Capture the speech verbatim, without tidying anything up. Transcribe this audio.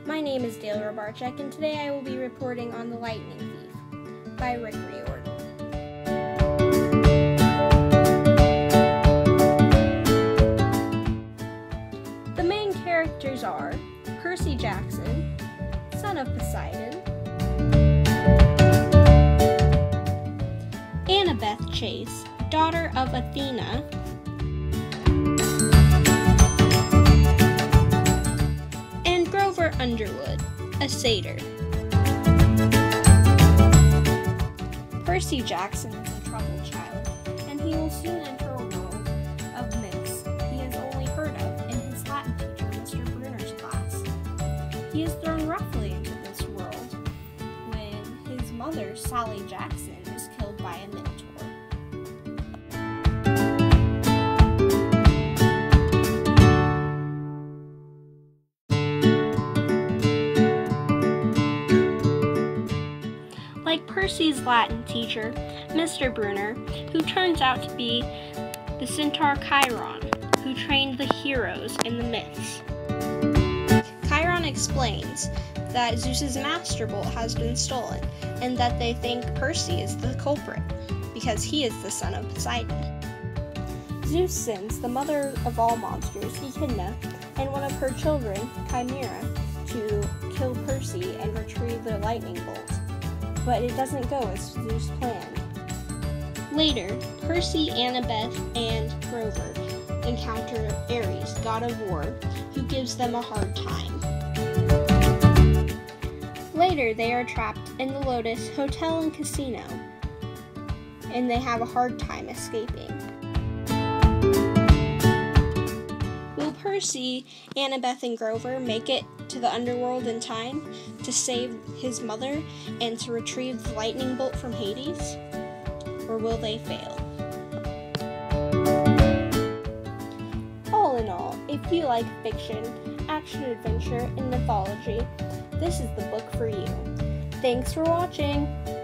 My name is Dale Robarczyk, and today I will be reporting on The Lightning Thief by Rick Riordan. The main characters are Percy Jackson, son of Poseidon, Annabeth Chase, daughter of Athena, and Grover Underwood, a satyr. Percy Jackson is a troubled child, and he will soon enter a world of myths he has only heard of in his Latin teacher, Mister Bruner's class. He is thrown roughly into this world when his mother, Sally Jackson, is killed by a minotaur. Like Percy's Latin teacher, Mister Bruner, who turns out to be the centaur Chiron, who trained the heroes in the myths. Chiron explains that Zeus's master bolt has been stolen, and that they think Percy is the culprit, because he is the son of Poseidon. Zeus sends the mother of all monsters, Echidna, and one of her children, Chimera, to kill Percy and retrieve the lightning bolt. But it doesn't go as Zeus planned. Later, Percy, Annabeth, and Grover encounter Ares, god of war, who gives them a hard time. Later, they are trapped in the Lotus Hotel and Casino, and they have a hard time escaping. Will Percy, Annabeth, and Grover make it to the underworld in time to save his mother and to retrieve the lightning bolt from Hades? Or will they fail? All in all, if you like fiction, action-adventure, and mythology, this is the book for you. Thanks for watching!